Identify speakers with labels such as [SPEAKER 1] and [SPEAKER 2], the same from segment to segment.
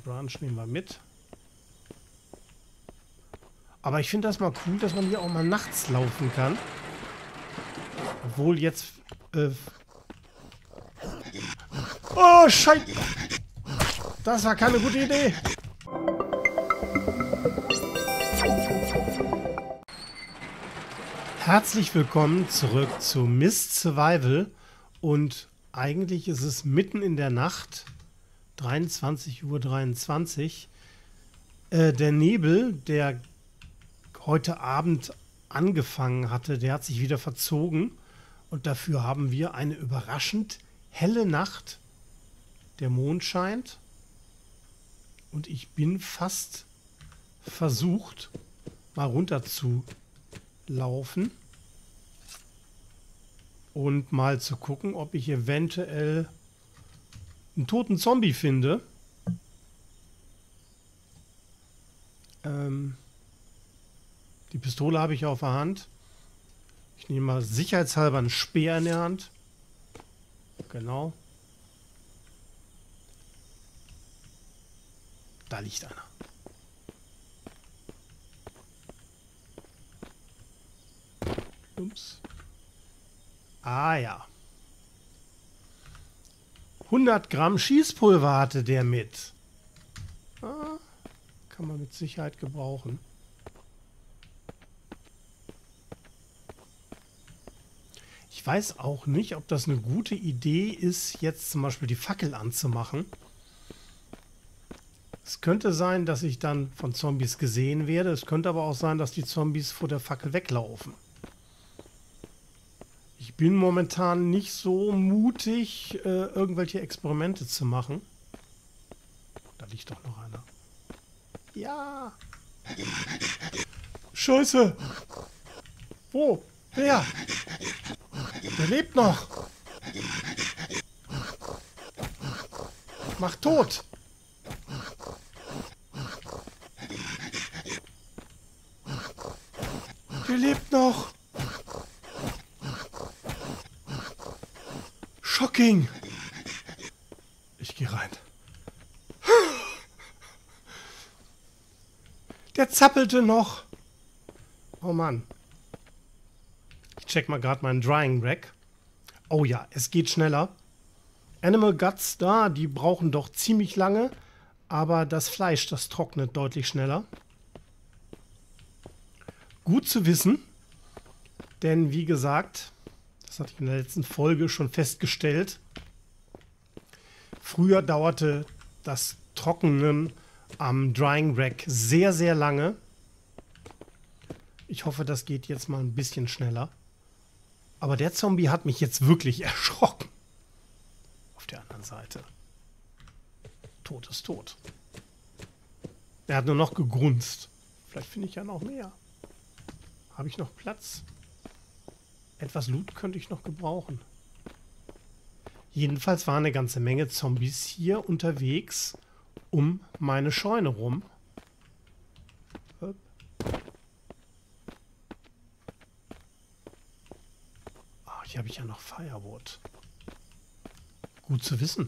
[SPEAKER 1] Den Branch nehmen wir mit. Aber ich finde das mal cool, dass man hier auch mal nachts laufen kann. Obwohl jetzt... Oh, Scheiße! Das war keine gute Idee. Herzlich willkommen zurück zu Myst Survival. Und eigentlich ist es mitten in der Nacht, 23:23 Uhr. Der Nebel, der heute Abend angefangen hatte, der hat sich wieder verzogen. Und dafür haben wir eine überraschend helle Nacht. Der Mond scheint. Und ich bin fast versucht, mal runter zu laufen. Und mal zu gucken, ob ich eventuell einen toten Zombie finde. Die Pistole habe ich auf der Hand. Ich nehme mal sicherheitshalber einen Speer in der Hand. Genau. Da liegt einer. Ups. Ah ja. 100 Gramm Schießpulver hatte der mit. Ah, kann man mit Sicherheit gebrauchen. Ich weiß auch nicht, ob das eine gute Idee ist, jetzt zum Beispiel die Fackel anzumachen. Es könnte sein, dass ich dann von Zombies gesehen werde. Es könnte aber auch sein, dass die Zombies vor der Fackel weglaufen. Ich bin momentan nicht so mutig, irgendwelche Experimente zu machen. Da liegt doch noch einer. Ja! Scheiße! Wo? Wer? Der lebt noch! Mach tot! Der lebt noch! Shocking! Ich gehe rein. Der zappelte noch! Oh Mann. Ich check mal gerade meinen Drying Rack. Oh ja, es geht schneller. Animal Guts da, die brauchen doch ziemlich lange. Aber das Fleisch, das trocknet deutlich schneller. Gut zu wissen. Denn wie gesagt, das hatte ich in der letzten Folge schon festgestellt. Früher dauerte das Trocknen am Drying Rack sehr, sehr lange. Ich hoffe, das geht jetzt mal ein bisschen schneller. Aber der Zombie hat mich jetzt wirklich erschrocken. Auf der anderen Seite. Tot ist tot. Er hat nur noch gegrunzt. Vielleicht finde ich ja noch mehr. Habe ich noch Platz? Etwas Loot könnte ich noch gebrauchen. Jedenfalls waren eine ganze Menge Zombies hier unterwegs um meine Scheune rum. Hier habe ich ja noch Firewood. Gut zu wissen.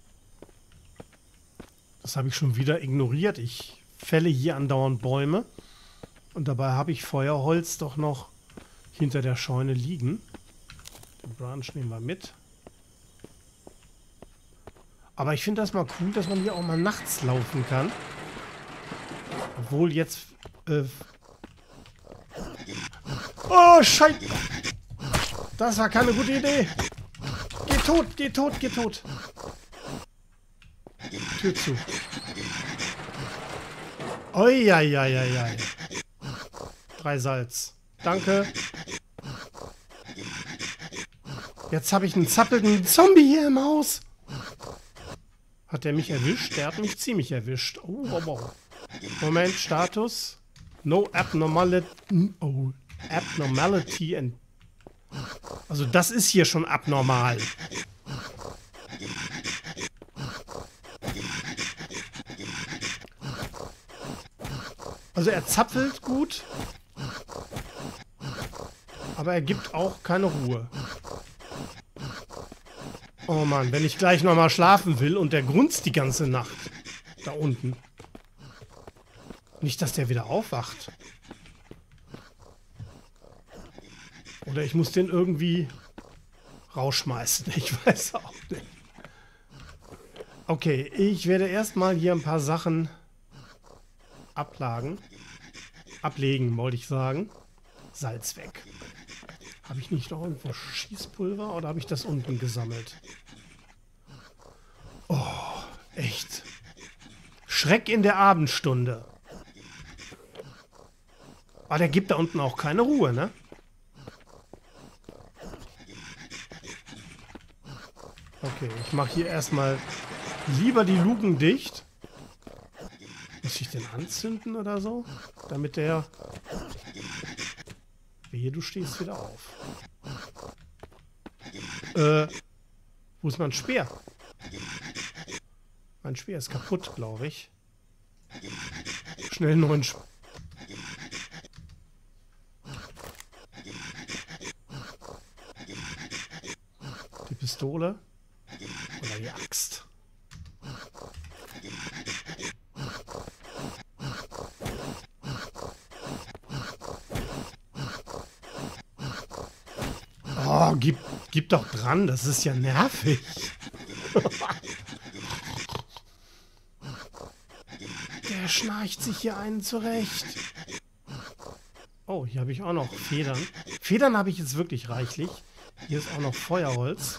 [SPEAKER 1] Das habe ich schon wieder ignoriert. Ich fälle hier andauernd Bäume. Und dabei habe ich Feuerholz doch noch hinter der Scheune liegen. Den Branch nehmen wir mit. Aber ich finde das mal cool, dass man hier auch mal nachts laufen kann. Obwohl jetzt... Oh, Scheiße! Das war keine gute Idee. Geh tot, geh tot, geh tot. Tür zu. Uiuiuiui. 3 Salz. Danke. Jetzt habe ich einen zappelnden Zombie hier im Haus. Hat der mich erwischt? Der hat mich ziemlich erwischt. Oh, wow, wow. Moment, Status. No abnormality. Oh, abnormality and... Also das ist hier schon abnormal. Also er zappelt gut. Aber er gibt auch keine Ruhe. Oh Mann, wenn ich gleich nochmal schlafen will und der grunzt die ganze Nacht. Da unten. Nicht, dass der wieder aufwacht. Oder ich muss den irgendwie rausschmeißen. Ich weiß auch nicht. Okay, ich werde erstmal hier ein paar Sachen ablegen, wollte ich sagen. Salz weg. Habe ich nicht noch irgendwo Schießpulver oder habe ich das unten gesammelt? Oh, echt. Schreck in der Abendstunde. Aber der gibt da unten auch keine Ruhe, ne? Okay, ich mache hier erstmal lieber die Luken dicht. Muss ich den anzünden oder so? Damit der... Wehe, du stehst wieder auf. Wo ist mein Speer? Mein Speer ist kaputt, glaube ich. Schnell einen neuen Speer. Die Pistole. Oder die Axt. Oh, gib doch dran, das ist ja nervig. Der schnarcht sich hier einen zurecht. Oh, hier habe ich auch noch Federn. Federn habe ich jetzt wirklich reichlich. Hier ist auch noch Feuerholz.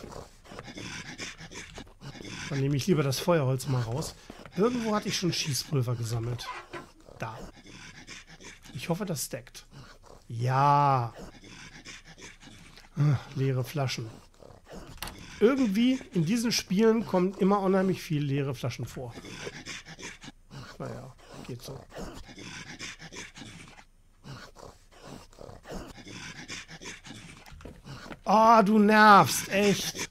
[SPEAKER 1] Dann nehme ich lieber das Feuerholz mal raus. Irgendwo hatte ich schon Schießpulver gesammelt. Da. Ich hoffe, das stackt. Ja. Leere Flaschen. Irgendwie in diesen Spielen kommen immer unheimlich viel leere Flaschen vor. Naja, geht so. Oh, du nervst, echt.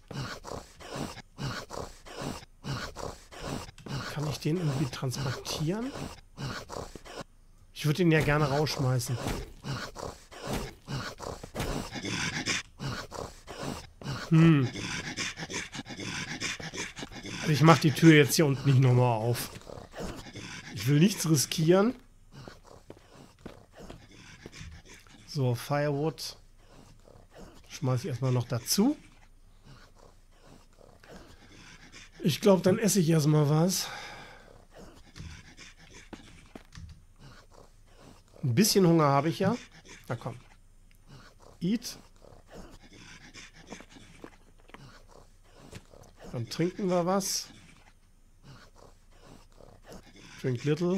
[SPEAKER 1] Kann ich den irgendwie transportieren? Ich würde ihn ja gerne rausschmeißen. Ich mache die Tür jetzt hier unten nicht nochmal auf. Ich will nichts riskieren. So, Firewood. Schmeiße ich erstmal noch dazu. Ich glaube, dann esse ich erstmal was. Ein bisschen Hunger habe ich ja. Na komm. Eat. Dann trinken wir was. Drink little.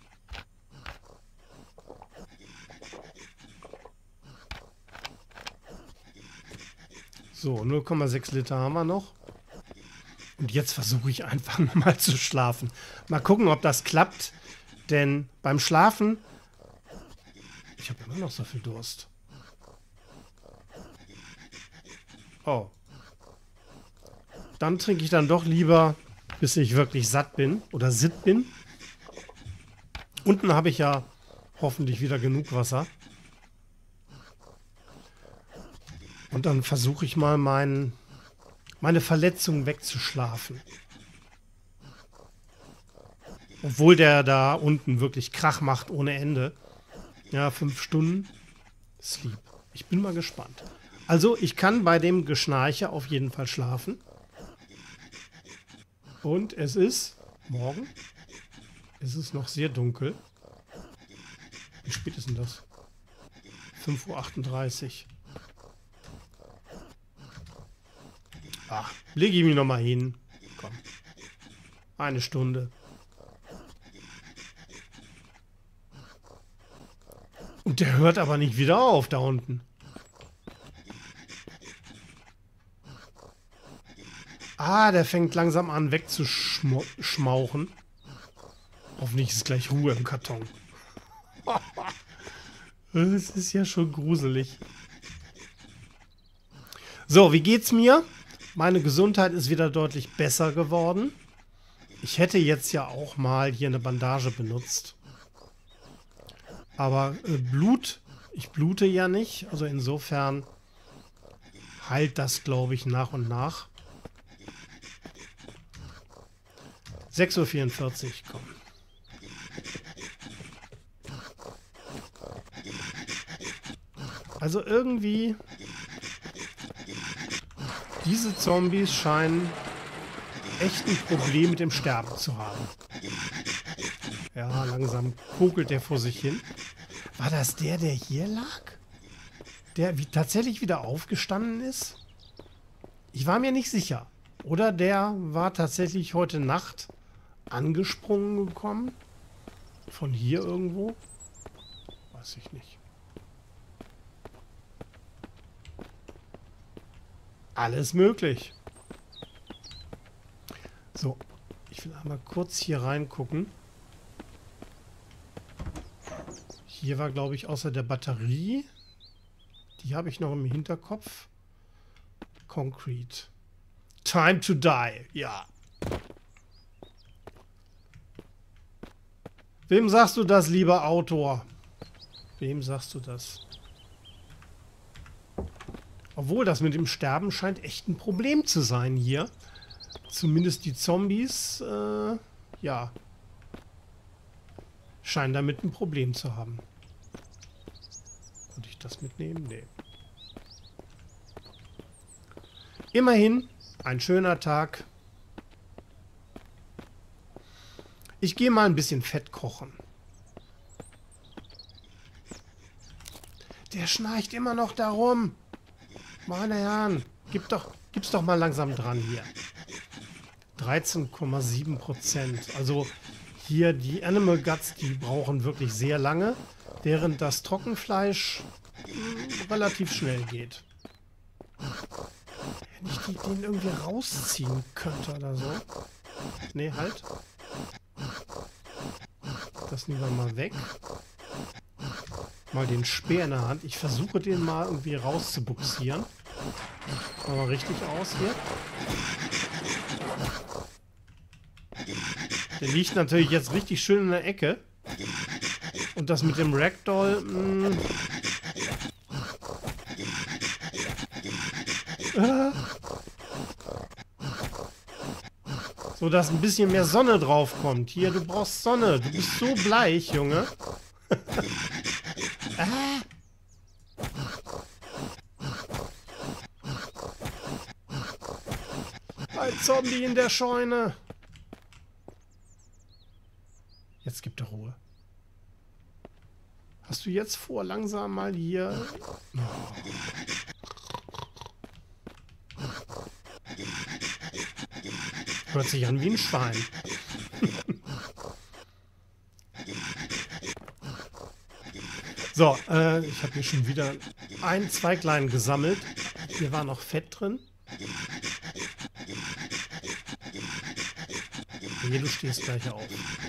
[SPEAKER 1] So, 0,6 Liter haben wir noch. Und jetzt versuche ich einfach mal zu schlafen. Mal gucken, ob das klappt. Denn beim Schlafen... Ich habe immer noch so viel Durst. Oh. Dann trinke ich dann doch lieber, bis ich wirklich satt bin. Oder sitt bin. Unten habe ich ja hoffentlich wieder genug Wasser. Und dann versuche ich mal meine Verletzung wegzuschlafen. Obwohl der da unten wirklich Krach macht ohne Ende. Ja, 5 Stunden. Sleep. Ich bin mal gespannt. Also, ich kann bei dem Geschnarche auf jeden Fall schlafen. Und es ist morgen. Es ist noch sehr dunkel. Wie spät ist denn das? 5:38 Uhr. Ach, lege ich mich nochmal hin. Komm. 1 Stunde. Und der hört aber nicht wieder auf da unten. Ah, der fängt langsam an wegzuschmauchen. Hoffentlich ist gleich Ruhe im Karton. Das ist ja schon gruselig. So, wie geht's mir? Meine Gesundheit ist wieder deutlich besser geworden. Ich hätte jetzt ja auch mal hier eine Bandage benutzt. Aber ich blute ja nicht. Also insofern heilt das, glaube ich, nach und nach. 6:44 Uhr, komm. Also irgendwie, diese Zombies scheinen echt ein Problem mit dem Sterben zu haben. Ja, langsam kokelt der vor sich hin. War das der hier lag? Der tatsächlich wieder aufgestanden ist? Ich war mir nicht sicher. Oder der war tatsächlich heute Nacht angesprungen gekommen? Von hier irgendwo? Weiß ich nicht. Alles möglich. So, ich will einmal kurz hier reingucken. Hier war, glaube ich, außer der Batterie, die habe ich noch im Hinterkopf. Concrete. Time to die. Ja. Wem sagst du das, lieber Autor? Wem sagst du das? Obwohl, das mit dem Sterben scheint echt ein Problem zu sein hier. Zumindest die Zombies, ja, scheinen damit ein Problem zu haben. Konnte ich das mitnehmen? Nee. Immerhin, ein schöner Tag. Ich gehe mal ein bisschen Fett kochen. Der schnarcht immer noch darum. Meine Herren, gib's doch mal langsam dran hier. 13,7%. Also hier die Animal Guts, die brauchen wirklich sehr lange, während das Trockenfleisch relativ schnell geht. Wenn ich den irgendwie rausziehen könnte oder so. Nee, halt. Das nehmen wir mal weg. Mal den Speer in der Hand. Ich versuche den mal irgendwie rauszubuxieren. Machen wir richtig aus hier. Der liegt natürlich jetzt richtig schön in der Ecke. Und das mit dem Ragdoll... so, dass ein bisschen mehr Sonne drauf kommt. Hier, du brauchst Sonne. Du bist so bleich, Junge. Ein Zombie in der Scheune. Jetzt gibt er Ruhe. Hast du jetzt vor, langsam mal hier... Oh. Hört sich an wie ein Schwein. So, ich habe hier schon wieder ein Zweiglein gesammelt. Hier war noch Fett drin. Hier, du stehst gleich auf.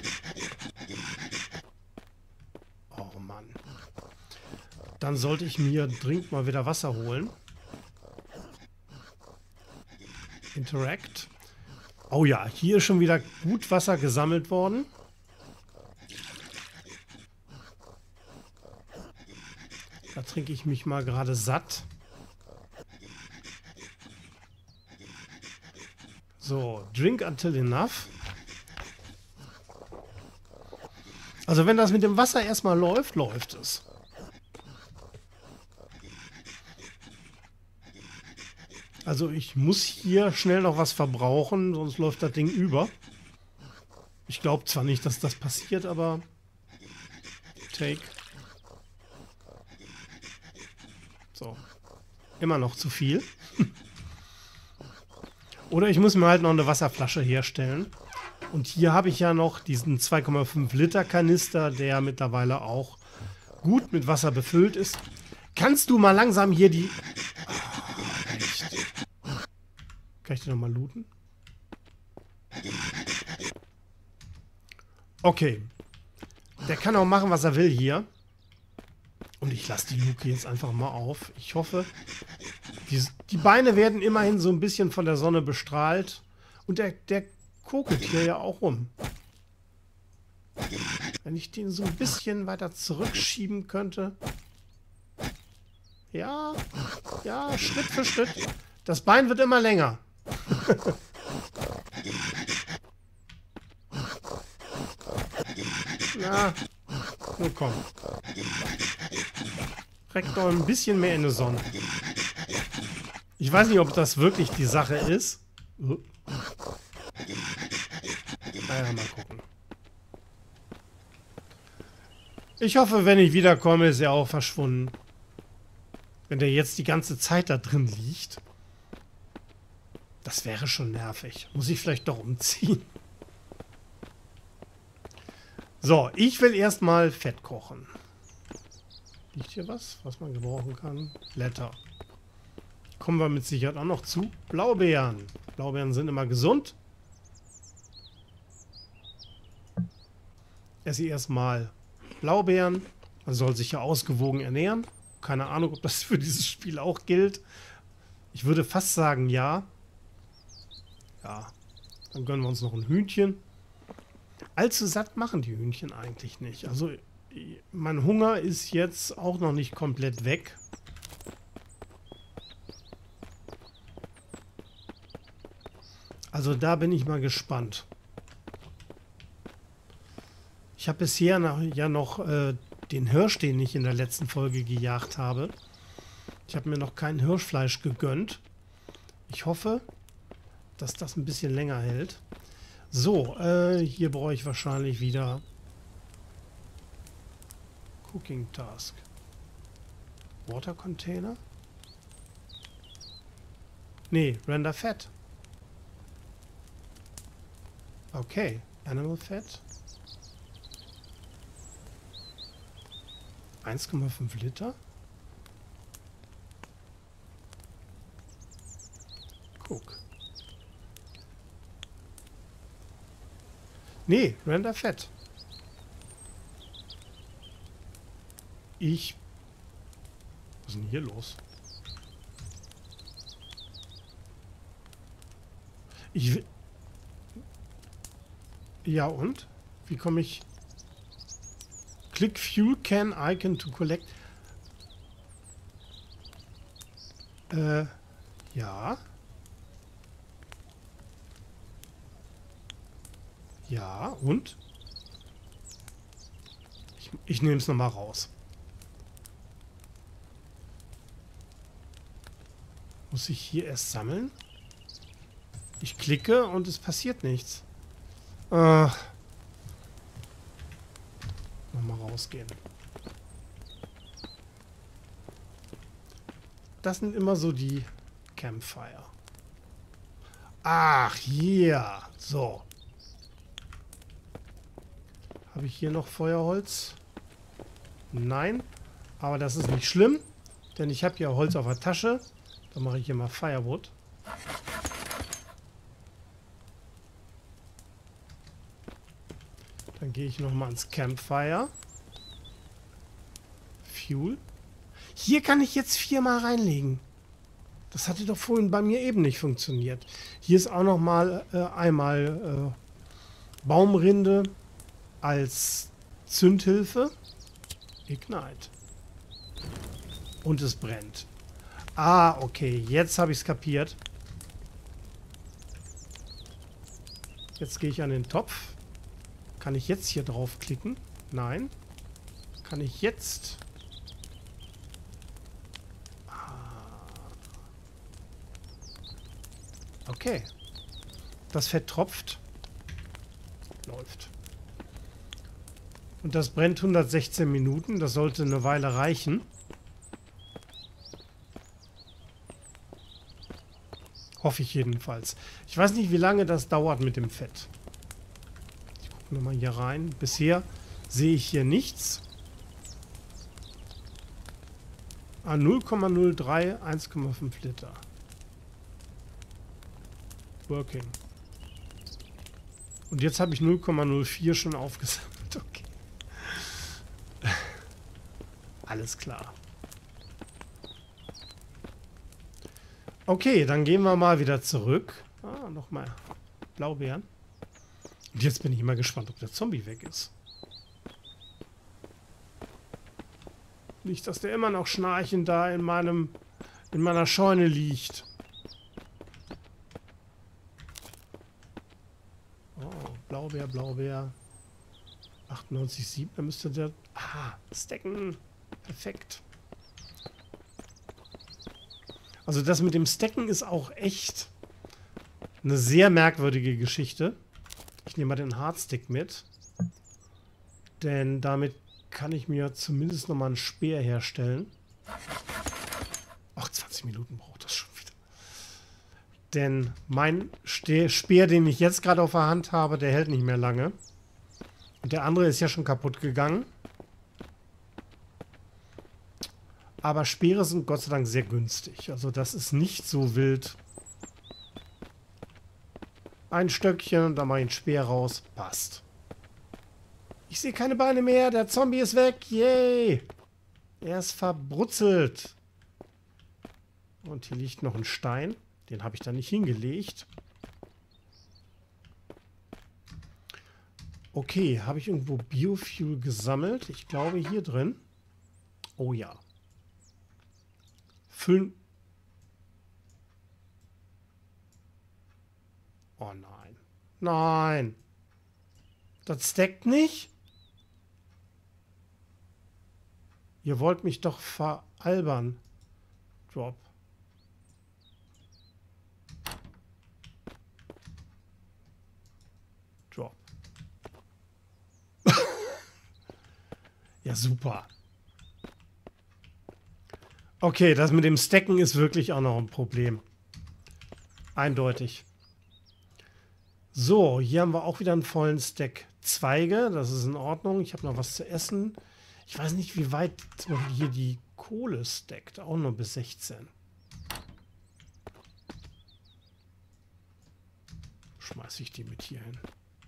[SPEAKER 1] Oh Mann. Dann sollte ich mir dringend mal wieder Wasser holen. Interact. Oh ja, hier ist schon wieder gut Wasser gesammelt worden. Da trinke ich mich mal gerade satt. So, drink until enough. Also wenn das mit dem Wasser erstmal läuft, läuft es. Also ich muss hier schnell noch was verbrauchen, sonst läuft das Ding über. Ich glaube zwar nicht, dass das passiert, aber... Take. So. Immer noch zu viel. Oder ich muss mir halt noch eine Wasserflasche herstellen. Und hier habe ich ja noch diesen 2,5 Liter Kanister, der mittlerweile auch gut mit Wasser befüllt ist. Kannst du mal langsam hier die... Oh, echt. Kann ich den nochmal looten? Okay. Der kann auch machen, was er will hier. Und ich lasse die Luke jetzt einfach mal auf. Ich hoffe, die Beine werden immerhin so ein bisschen von der Sonne bestrahlt. Und der kokelt hier ja auch rum. Wenn ich den so ein bisschen weiter zurückschieben könnte. Ja, ja, Schritt für Schritt. Das Bein wird immer länger. Na, nun komm. Reck doch ein bisschen mehr in die Sonne. Ich weiß nicht, ob das wirklich die Sache ist. Naja, mal gucken. Ich hoffe, wenn ich wiederkomme, ist er auch verschwunden. Wenn der jetzt die ganze Zeit da drin liegt. Das wäre schon nervig. Muss ich vielleicht doch umziehen. So, ich will erstmal Fett kochen. Liegt hier was man gebrauchen kann? Blätter. Kommen wir mit Sicherheit auch noch zu. Blaubeeren. Blaubeeren sind immer gesund. Esse ich erstmal Blaubeeren. Man soll sich ja ausgewogen ernähren. Keine Ahnung, ob das für dieses Spiel auch gilt. Ich würde fast sagen, ja. Ja, dann gönnen wir uns noch ein Hühnchen. Allzu satt machen die Hühnchen eigentlich nicht. Also, mein Hunger ist jetzt auch noch nicht komplett weg. Also, da bin ich mal gespannt. Ich habe bisher noch den Hirsch, den ich in der letzten Folge gejagt habe. Ich habe mir noch kein Hirschfleisch gegönnt. Ich hoffe, dass das ein bisschen länger hält. So, hier brauche ich wahrscheinlich wieder Cooking Task. Water Container? Nee, Render Fett. Okay, Animal Fett. 1,5 Liter. Guck. Nee, Render Fett. Was ist denn hier los? Ja und? Wie komme ich... Click Fuel Can Icon to collect. Ja. Ja, und? Ich nehme es nochmal raus. Muss ich hier erst sammeln? Ich klicke und es passiert nichts. Nochmal rausgehen. Das sind immer so die Campfire. Ach, hier. So. Habe ich hier noch Feuerholz? Nein. Aber das ist nicht schlimm. Denn ich habe hier Holz auf der Tasche. Dann mache ich hier mal Firewood. Dann gehe ich nochmal ans Campfire. Fuel. Hier kann ich jetzt 4-mal reinlegen. Das hatte doch vorhin bei mir eben nicht funktioniert. Hier ist auch nochmal einmal Baumrinde als Zündhilfe. Ignite. Und es brennt. Ah, okay. Jetzt habe ich es kapiert. Jetzt gehe ich an den Topf. Kann ich jetzt hier draufklicken? Nein. Kann ich jetzt... Okay. Das Fett tropft. Läuft. Und das brennt 116 Minuten. Das sollte eine Weile reichen. Hoffe ich jedenfalls. Ich weiß nicht, wie lange das dauert mit dem Fett. Ich gucke nochmal hier rein. Bisher sehe ich hier nichts. 0,03, 1,5 Liter. Working. Und jetzt habe ich 0,04 schon aufgesammelt. Okay. Alles klar. Okay, dann gehen wir mal wieder zurück. Ah, nochmal Blaubeeren. Und jetzt bin ich mal gespannt, ob der Zombie weg ist. Nicht, dass der immer noch schnarchend da in meiner Scheune liegt. Oh, Blaubeer, Blaubeer. 98,7, dann müsste der... Ah, stacken. Perfekt. Also das mit dem Stacken ist auch echt eine sehr merkwürdige Geschichte. Ich nehme mal den Hardstick mit. Denn damit kann ich mir zumindest nochmal einen Speer herstellen. Ach, 20 Minuten braucht das schon wieder. Denn mein Speer, den ich jetzt gerade auf der Hand habe, der hält nicht mehr lange. Und der andere ist ja schon kaputt gegangen. Aber Speere sind Gott sei Dank sehr günstig. Also das ist nicht so wild. Ein Stöckchen und dann mache ich einen Speer raus. Passt. Ich sehe keine Beine mehr. Der Zombie ist weg. Yay. Er ist verbrutzelt. Und hier liegt noch ein Stein. Den habe ich da nicht hingelegt. Okay, habe ich irgendwo Biofuel gesammelt? Ich glaube hier drin. Oh ja. Füllen. Oh nein. Nein. Das stackt nicht? Ihr wollt mich doch veralbern. Drop. Drop. Ja, super. Okay, das mit dem Stacken ist wirklich auch noch ein Problem. Eindeutig. So, hier haben wir auch wieder einen vollen Stack Zweige. Das ist in Ordnung. Ich habe noch was zu essen. Ich weiß nicht, wie weit zum Beispiel hier die Kohle stackt. Auch nur bis 16. Schmeiße ich die mit hier hin.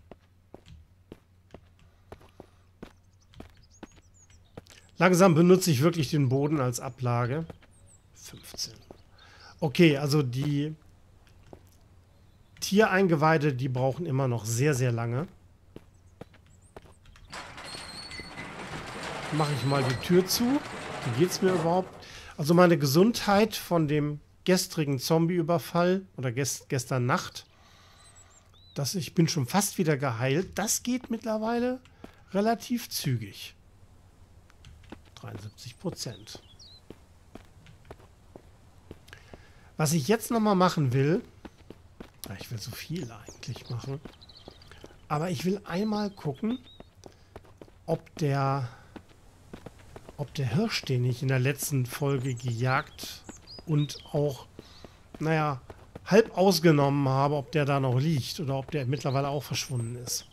[SPEAKER 1] Langsam benutze ich wirklich den Boden als Ablage. 15. Okay, also die Tiereingeweide, die brauchen immer noch sehr, sehr lange. Mache ich mal die Tür zu. Wie geht es mir überhaupt? Also meine Gesundheit von dem gestrigen Zombie-Überfall oder gestern Nacht, ich bin schon fast wieder geheilt. Das geht mittlerweile relativ zügig. 73%. Was ich jetzt nochmal machen will, ich will so viel eigentlich machen, aber ich will einmal gucken, ob der Hirsch, den ich in der letzten Folge gejagt und auch, naja, halb ausgenommen habe, ob der da noch liegt oder ob der mittlerweile auch verschwunden ist.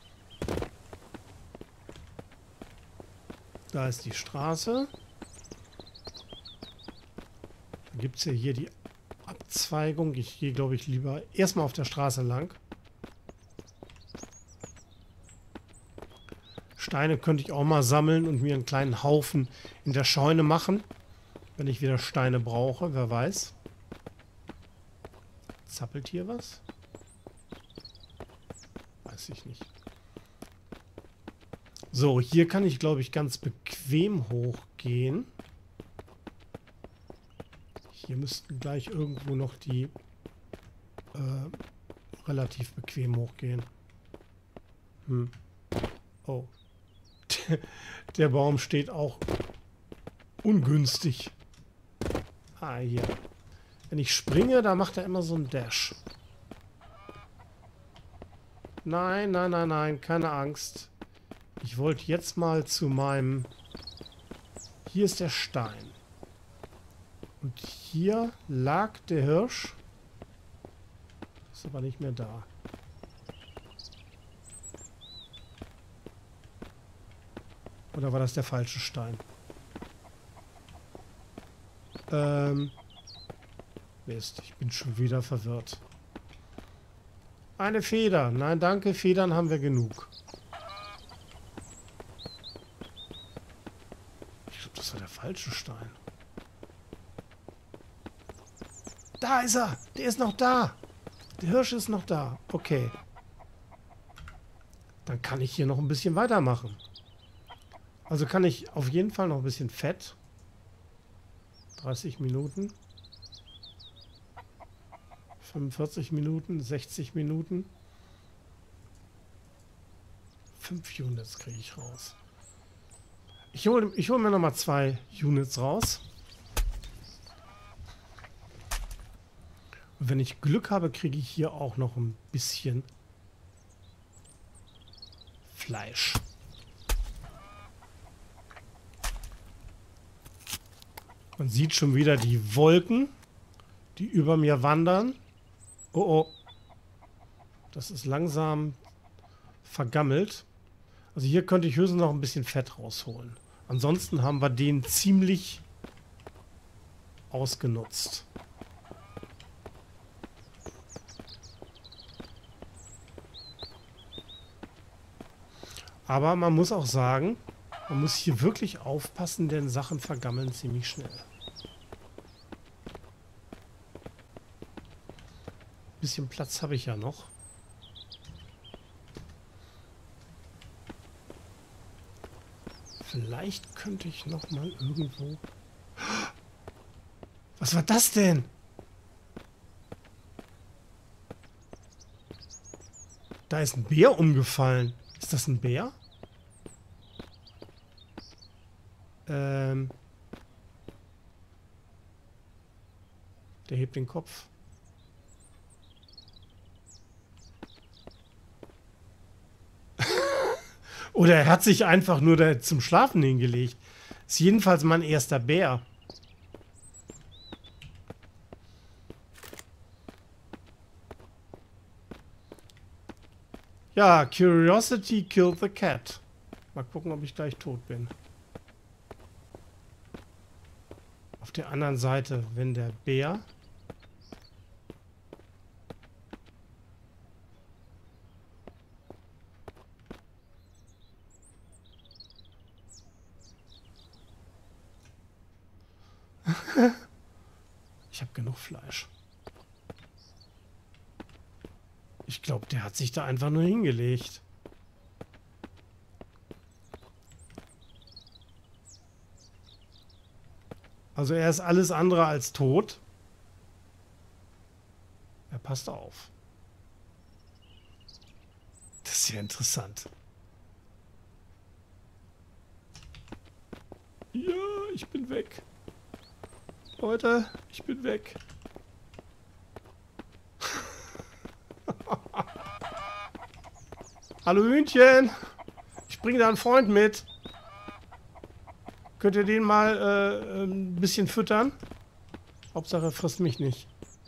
[SPEAKER 1] Da ist die Straße. Dann gibt es ja hier die Abzweigung. Ich gehe, glaube ich, lieber erstmal auf der Straße lang. Steine könnte ich auch mal sammeln und mir einen kleinen Haufen in der Scheune machen. Wenn ich wieder Steine brauche, wer weiß. Zappelt hier was? Weiß ich nicht. So, hier kann ich, glaube ich, ganz bequem hochgehen. Hier müssten gleich irgendwo noch die relativ bequem hochgehen. Oh. Der Baum steht auch ungünstig. Ah, hier. Wenn ich springe, da macht er immer so einen Dash. Nein, nein, nein, nein, keine Angst. Ich wollte jetzt mal zu meinem... Hier ist der Stein. Und hier lag der Hirsch. Ist aber nicht mehr da. Oder war das der falsche Stein? Mist, ich bin schon wieder verwirrt. Eine Feder. Nein, danke, Federn haben wir genug. Ich glaube, das war der falsche Stein. Da ist er! Der ist noch da! Der Hirsch ist noch da. Okay. Dann kann ich hier noch ein bisschen weitermachen. Also kann ich auf jeden Fall noch ein bisschen Fett. 30 Minuten. 45 Minuten, 60 Minuten. 5 Units kriege ich raus. Ich hol mir nochmal 2 Units raus. Und wenn ich Glück habe, kriege ich hier auch noch ein bisschen Fleisch. Man sieht schon wieder die Wolken, die über mir wandern. Oh oh. Das ist langsam vergammelt. Also hier könnte ich höchstens noch ein bisschen Fett rausholen. Ansonsten haben wir den ziemlich ausgenutzt. Aber man muss auch sagen, man muss hier wirklich aufpassen, denn Sachen vergammeln ziemlich schnell. Ein bisschen Platz habe ich ja noch. Vielleicht könnte ich noch mal irgendwo... Was war das denn? Da ist ein Bär umgefallen. Ist das ein Bär? Der hebt den Kopf. Oder er hat sich einfach nur da zum Schlafen hingelegt. Ist jedenfalls mein erster Bär. Ja, Curiosity killed the cat. Mal gucken, ob ich gleich tot bin. Auf der anderen Seite, wenn der Bär... Ich habe genug Fleisch. Ich glaube, der hat sich da einfach nur hingelegt. Also er ist alles andere als tot. Er passt auf. Das ist ja interessant. Ja, ich bin weg. Leute, ich bin weg. Hallo Hühnchen. Ich bringe da einen Freund mit. Könnt ihr den mal ein bisschen füttern? Hauptsache er frisst mich nicht.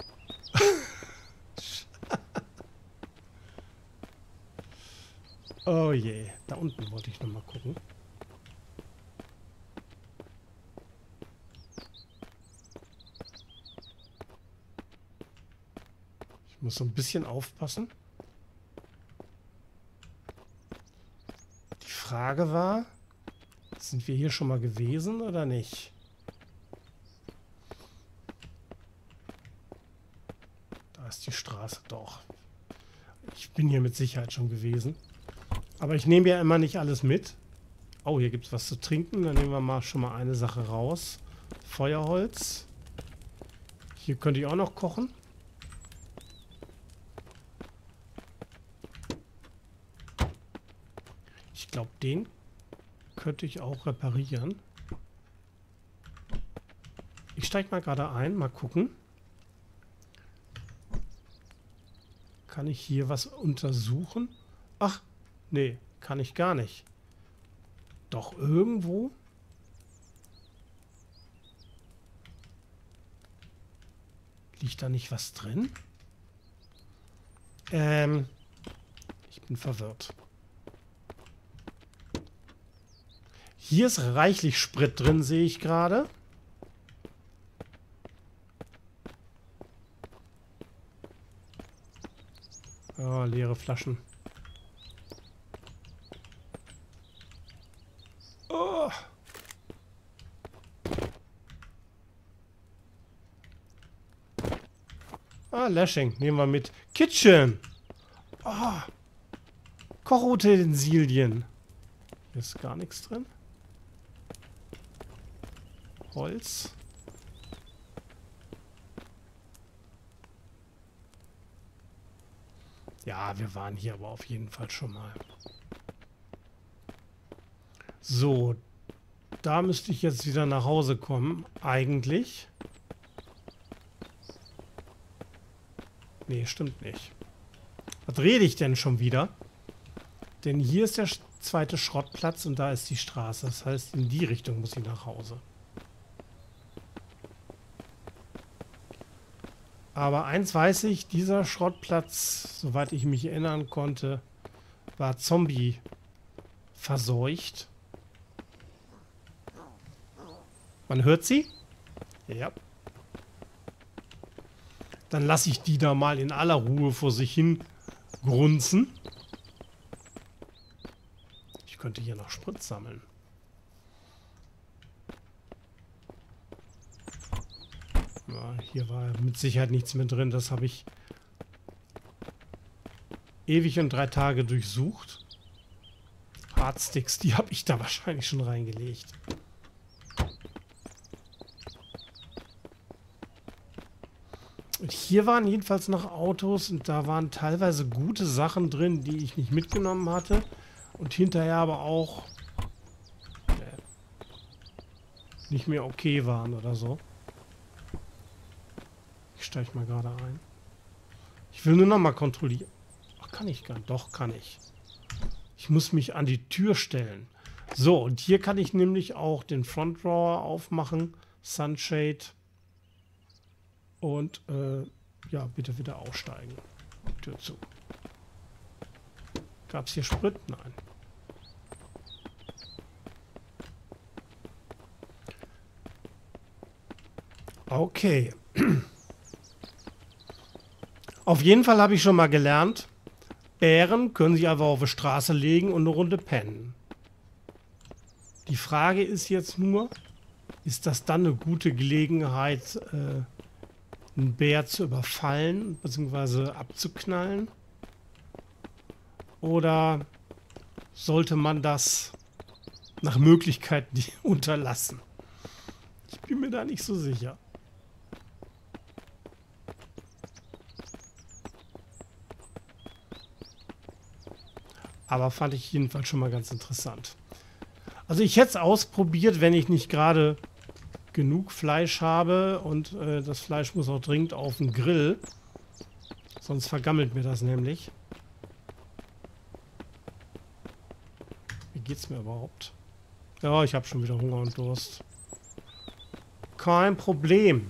[SPEAKER 1] Oh je. Da unten wollte ich noch mal gucken. Ich muss so ein bisschen aufpassen. Die Frage war, sind wir hier schon mal gewesen oder nicht? Da ist die Straße doch. Ich bin hier mit Sicherheit schon gewesen. Aber ich nehme ja immer nicht alles mit. Oh, hier gibt es was zu trinken. Dann nehmen wir mal schon mal eine Sache raus. Feuerholz. Hier könnte ich auch noch kochen. Ich glaube, den könnte ich auch reparieren. Ich steige mal gerade ein. Mal gucken. Kann ich hier was untersuchen? Ach, nee, kann ich gar nicht. Doch irgendwo? Liegt da nicht was drin? Ich bin verwirrt. Hier ist reichlich Sprit drin, sehe ich gerade. Oh, leere Flaschen. Oh. Ah, Lashing. Nehmen wir mit. Kitchen. Oh. Kochutensilien. Hier ist gar nichts drin. Holz. Ja, wir waren hier aber auf jeden Fall schon mal. So, da müsste ich jetzt wieder nach Hause kommen. Eigentlich. Nee, stimmt nicht. Was rede ich denn schon wieder? Denn hier ist der zweite Schrottplatz und da ist die Straße. Das heißt, in die Richtung muss ich nach Hause. Aber eins weiß ich, dieser Schrottplatz, soweit ich mich erinnern konnte, war Zombie verseucht. Man hört sie? Ja. Dann lasse ich die da mal in aller Ruhe vor sich hin grunzen. Ich könnte hier noch Sprit sammeln. Ja, hier war mit Sicherheit nichts mehr drin. Das habe ich ewig und 3 Tage durchsucht. Hardsticks, die habe ich da wahrscheinlich schon reingelegt. Und hier waren jedenfalls noch Autos und da waren teilweise gute Sachen drin, die ich nicht mitgenommen hatte. Und hinterher aber auch nicht mehr okay waren oder so. Ich steige mal gerade ein. Ich will nur noch mal kontrollieren. Ach, kann ich gar nicht. Doch, kann ich. Ich muss mich an die Tür stellen. So, und hier kann ich nämlich auch den Front Drawer aufmachen. Sunshade. Und, ja, bitte wieder aussteigen. Tür zu. Gab es hier Sprit? Nein. Okay. Auf jeden Fall habe ich schon mal gelernt, Bären können sich einfach auf die Straße legen und eine Runde pennen. Die Frage ist jetzt nur, ist das dann eine gute Gelegenheit, einen Bär zu überfallen bzw. abzuknallen? Oder sollte man das nach Möglichkeit unterlassen? Ich bin mir da nicht so sicher. Aber fand ich jedenfalls schon mal ganz interessant. Also ich hätte es ausprobiert, wenn ich nicht gerade genug Fleisch habe und das Fleisch muss auch dringend auf den Grill. Sonst vergammelt mir das nämlich. Wie geht's mir überhaupt? Ja, ich habe schon wieder Hunger und Durst. Kein Problem.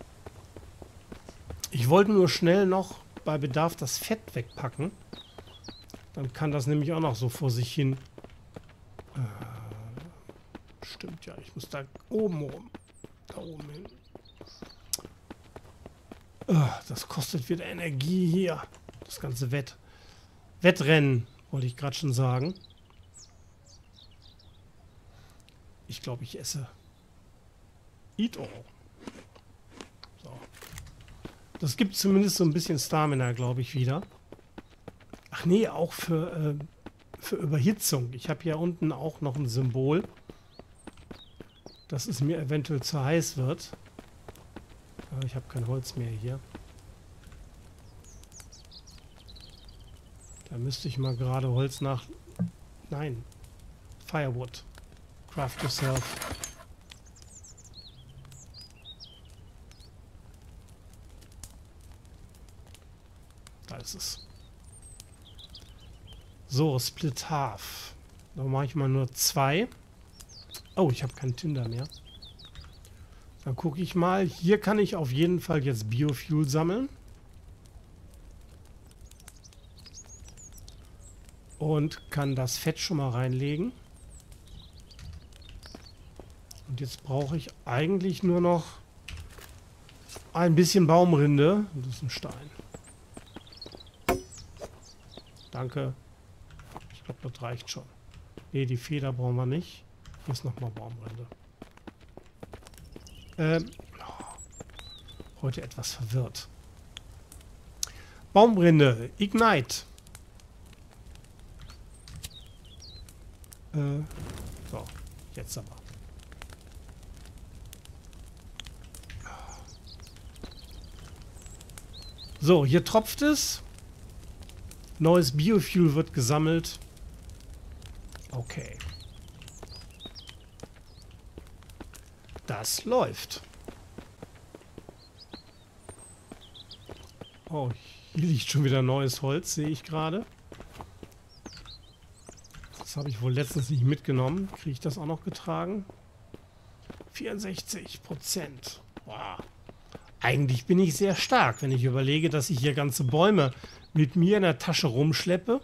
[SPEAKER 1] Ich wollte nur schnell noch bei Bedarf das Fett wegpacken. Dann kann das nämlich auch noch so vor sich hin. Stimmt ja, ich muss da oben rum. Da oben hin. Das kostet wieder Energie hier. Das ganze Wettrennen, wollte ich gerade schon sagen. Ich glaube, ich esse. Eat all. So. Das gibt zumindest so ein bisschen Stamina, glaube ich, wieder. Ach nee, auch für Überhitzung. Ich habe hier unten auch noch ein Symbol, dass es mir eventuell zu heiß wird. Aber ich habe kein Holz mehr hier. Da müsste ich mal gerade Holz nach... Nein. Firewood. Craft yourself. Da ist es. So, Split Half. Da mache ich mal nur 2. Oh, ich habe keinen Tinder mehr. Dann gucke ich mal. Hier kann ich auf jeden Fall jetzt Biofuel sammeln. Und kann das Fett schon mal reinlegen. Und jetzt brauche ich eigentlich nur noch ein bisschen Baumrinde. Das ist ein Stein. Danke. Ich glaube, das reicht schon. Ne, die Feder brauchen wir nicht. Hier ist nochmal Baumrinde. Heute etwas verwirrt. Baumrinde. Ignite. So, jetzt aber. So, hier tropft es. Neues Biofuel wird gesammelt. Okay. Das läuft. Oh, hier liegt schon wieder neues Holz, sehe ich gerade. Das habe ich wohl letztens nicht mitgenommen. Kriege ich das auch noch getragen? 64%. Wow. Eigentlich bin ich sehr stark, wenn ich überlege, dass ich hier ganze Bäume mit mir in der Tasche rumschleppe.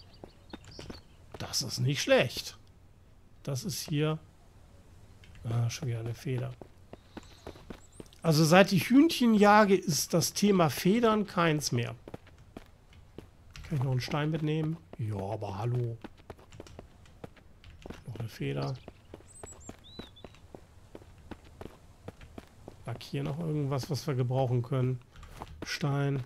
[SPEAKER 1] Das ist nicht schlecht. Das ist hier... Ah, schon wieder eine Feder. Also seit ich Hühnchen jage, ist das Thema Federn keins mehr. Kann ich noch einen Stein mitnehmen? Ja, aber hallo. Noch eine Feder. Lag hier noch irgendwas, was wir gebrauchen können? Stein.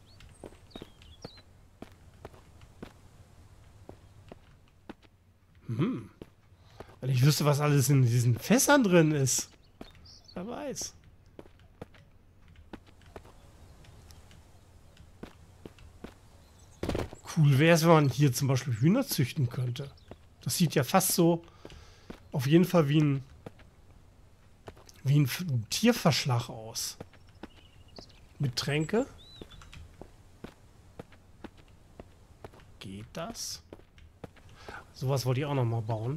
[SPEAKER 1] Wenn ich wüsste, was alles in diesen Fässern drin ist. Wer weiß. Cool wäre es, wenn man hier zum Beispiel Hühner züchten könnte. Das sieht ja fast so auf jeden Fall wie ein Tierverschlag aus. Mit Tränke. Geht das? Sowas wollte ich auch noch mal bauen.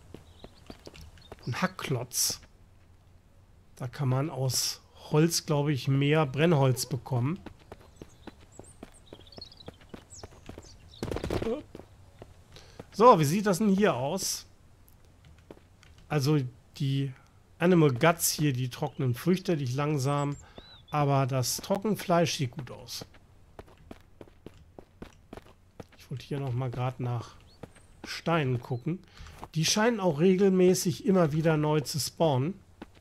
[SPEAKER 1] Ein Hackklotz. Da kann man aus Holz, glaube ich, mehr Brennholz bekommen. So, wie sieht das denn hier aus? Also die Animal Guts hier, die trocknen fürchterlich langsam, aber das Trockenfleisch sieht gut aus. Ich wollte hier noch mal gerade nach Steinen gucken. Die scheinen auch regelmäßig immer wieder neu zu spawnen.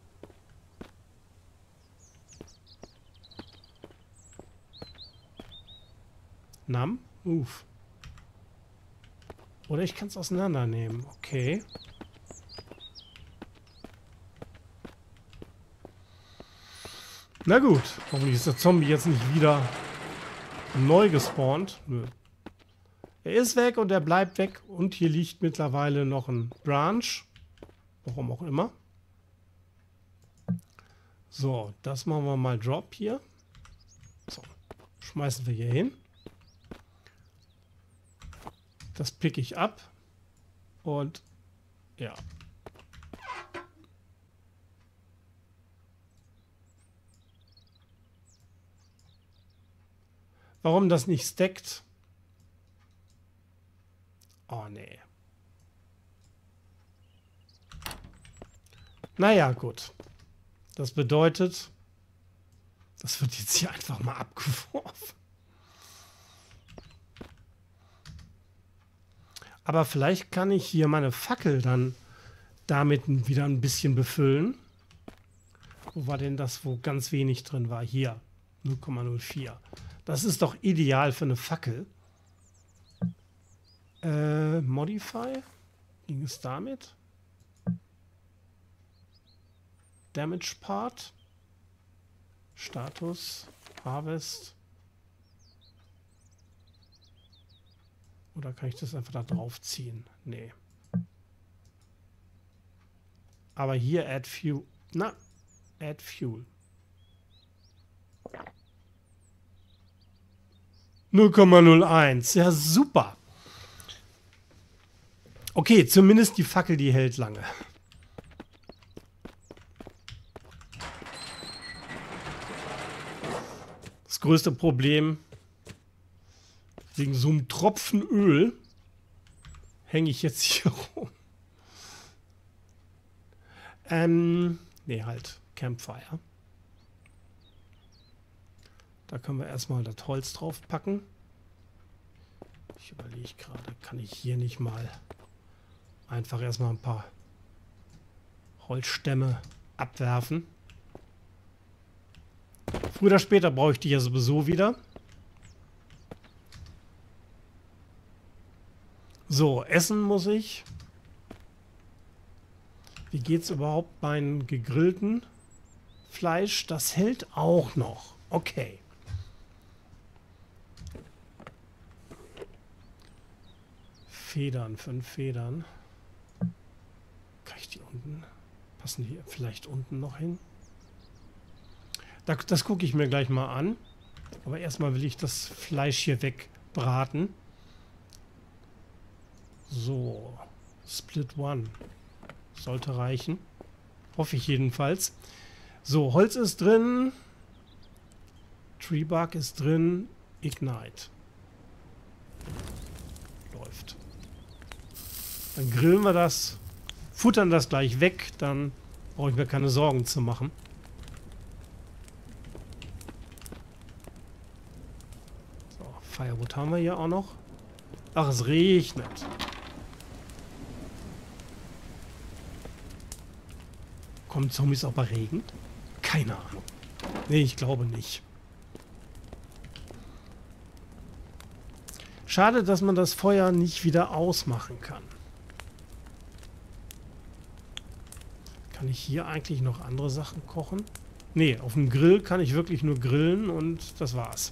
[SPEAKER 1] Nam? Uff. Oder ich kann es auseinandernehmen. Okay. Na gut. Hoffentlich ist der Zombie jetzt nicht wieder neu gespawnt. Nö. Er ist weg und er bleibt weg. Und hier liegt mittlerweile noch ein Branch. Warum auch immer. So, das machen wir mal Drop hier. So, schmeißen wir hier hin. Das pick ich ab. Und ja. Warum das nicht stackt? Oh nee. Naja, gut. Das bedeutet, das wird jetzt hier einfach mal abgeworfen. Aber vielleicht kann ich hier meine Fackel dann damit wieder ein bisschen befüllen. Wo war denn das, wo ganz wenig drin war? Hier, 0,04. Das ist doch ideal für eine Fackel. Modify? Ging es damit? Damage Part. Status. Harvest. Oder kann ich das einfach da drauf ziehen? Nee. Aber hier Add Fuel. Na, Add Fuel. 0,01. Ja, super. Okay, zumindest die Fackel, die hält lange. Das größte Problem, wegen so einem Tropfen Öl, hänge ich jetzt hier rum. Nee, halt, Campfire. Da können wir erstmal das Holz drauf packen. Ich überlege gerade, kann ich hier nicht mal einfach erstmal ein paar Holzstämme abwerfen. Früher oder später brauche ich die ja sowieso wieder. So, essen muss ich. Wie geht es überhaupt beim gegrillten Fleisch? Das hält auch noch. Okay. Federn, 5 Federn. Kann ich die unten? Passen die vielleicht unten noch hin? Das gucke ich mir gleich mal an. Aber erstmal will ich das Fleisch hier wegbraten. So. Split One. Sollte reichen. Hoffe ich jedenfalls. So, Holz ist drin. Tree Bark ist drin. Ignite. Läuft. Dann grillen wir das. Futtern das gleich weg. Dann brauche ich mir keine Sorgen zu machen. So, Firewood haben wir hier auch noch. Ach, es regnet. Kommen Zombies auch bei Regen? Keine Ahnung. Nee, ich glaube nicht. Schade, dass man das Feuer nicht wieder ausmachen kann. Kann ich hier eigentlich noch andere Sachen kochen? Nee, auf dem Grill kann ich wirklich nur grillen und das war's.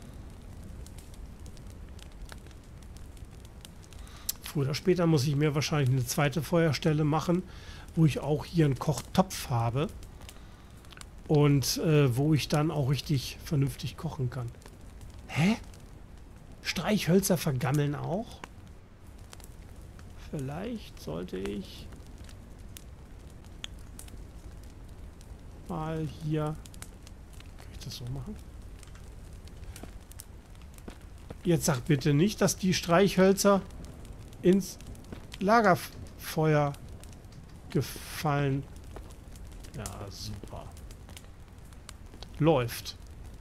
[SPEAKER 1] Früher oder später muss ich mir wahrscheinlich eine zweite Feuerstelle machen, wo ich auch hier einen Kochtopf habe und wo ich dann auch richtig vernünftig kochen kann. Hä? Streichhölzer vergammeln auch? Vielleicht sollte ich mal hier... Kann ich das so machen? Jetzt sag bitte nicht, dass die Streichhölzer ins Lagerfeuer gefallen. Ja, super. Läuft.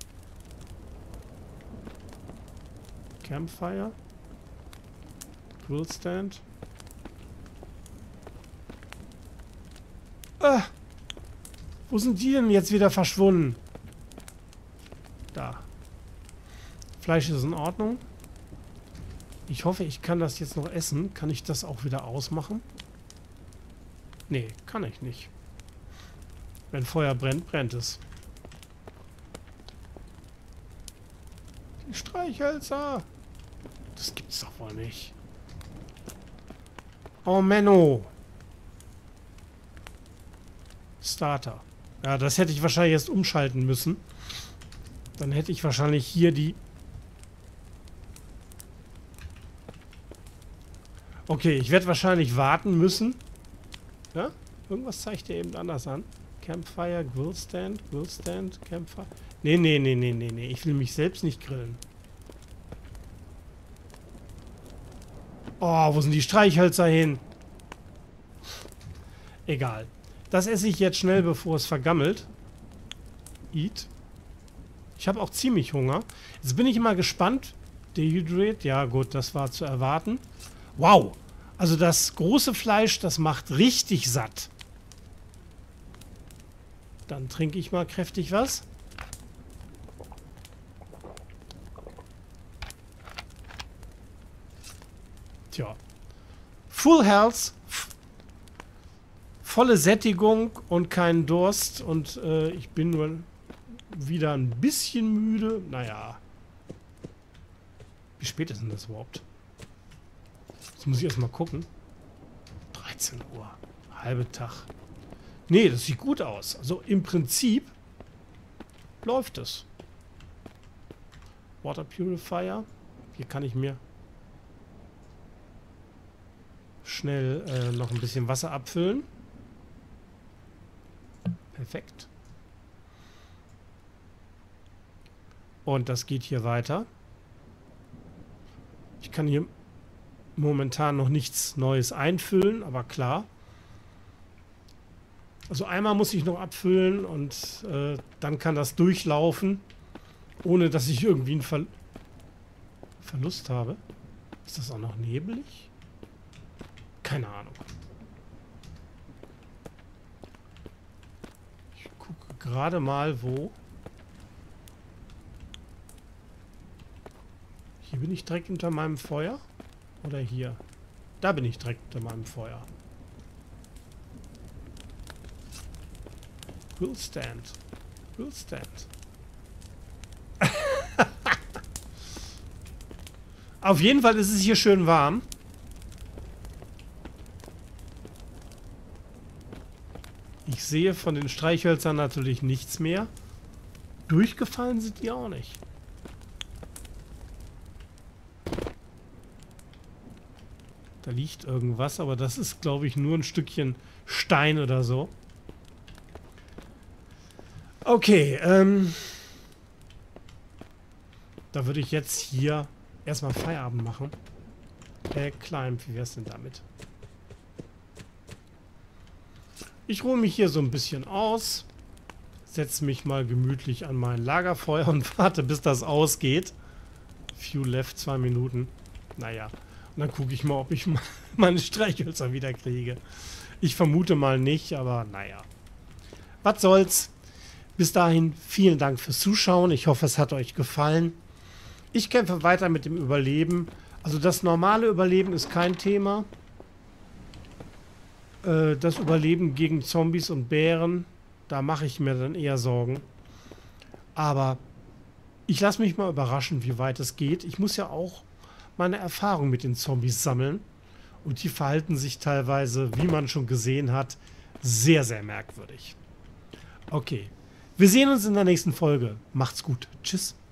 [SPEAKER 1] Campfire. Grillstand. Wo sind die denn jetzt wieder verschwunden? Da. Fleisch ist in Ordnung. Ich hoffe, ich kann das jetzt noch essen. Kann ich das auch wieder ausmachen? Nee, kann ich nicht. Wenn Feuer brennt, brennt es. Die Streichhölzer! Das gibt's doch wohl nicht. Oh, Menno! Starter. Ja, das hätte ich wahrscheinlich erst umschalten müssen. Dann hätte ich wahrscheinlich hier die... Okay, ich werde wahrscheinlich warten müssen. Ja? Irgendwas zeigt er eben anders an. Campfire, Grillstand, Campfire. Nee, nee, nee, nee, nee, nee. Ich will mich selbst nicht grillen. Oh, wo sind die Streichhölzer hin? Egal. Das esse ich jetzt schnell, bevor es vergammelt. Eat. Ich habe auch ziemlich Hunger. Jetzt bin ich mal gespannt. Dehydrate. Ja gut, das war zu erwarten. Wow. Also das große Fleisch, das macht richtig satt. Dann trinke ich mal kräftig was. Tja. Full Health. Volle Sättigung und keinen Durst. Und ich bin nur wieder ein bisschen müde. Naja. Wie spät ist denn das überhaupt? Jetzt muss ich erstmal gucken. 13 Uhr. Halbe Tag. Nee, das sieht gut aus. Also im Prinzip läuft es. Water Purifier. Hier kann ich mir schnell noch ein bisschen Wasser abfüllen. Perfekt. Und das geht hier weiter. Ich kann hier momentan noch nichts Neues einfüllen, aber klar. Also einmal muss ich noch abfüllen und dann kann das durchlaufen, ohne dass ich irgendwie einen Verlust habe. Ist das auch noch nebelig? Keine Ahnung. Ich gucke gerade mal, wo. Hier bin ich direkt unter meinem Feuer. Oder hier? Da bin ich direkt unter meinem Feuer. Grillstand. Grillstand. Auf jeden Fall ist es hier schön warm. Ich sehe von den Streichhölzern natürlich nichts mehr. Durchgefallen sind die auch nicht. Da liegt irgendwas, aber das ist, glaube ich, nur ein Stückchen Stein oder so. Okay, da würde ich jetzt hier erstmal Feierabend machen. Climb, wie wär's denn damit? Ich ruhe mich hier so ein bisschen aus, setze mich mal gemütlich an mein Lagerfeuer und warte, bis das ausgeht. Few left, 2 Minuten. Naja, und dann gucke ich mal, ob ich meine Streichhölzer wieder kriege. Ich vermute mal nicht, aber naja. Was soll's. Bis dahin, vielen Dank fürs Zuschauen. Ich hoffe, es hat euch gefallen. Ich kämpfe weiter mit dem Überleben. Also das normale Überleben ist kein Thema. Das Überleben gegen Zombies und Bären, da mache ich mir dann eher Sorgen. Aber ich lasse mich mal überraschen, wie weit es geht. Ich muss ja auch meine Erfahrung mit den Zombies sammeln. Und die verhalten sich teilweise, wie man schon gesehen hat, sehr, sehr merkwürdig. Okay. Wir sehen uns in der nächsten Folge. Macht's gut. Tschüss.